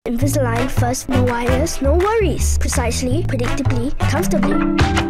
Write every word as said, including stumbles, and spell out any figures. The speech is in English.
Invisalign First, no wires, no worries. Precisely, predictably, comfortably.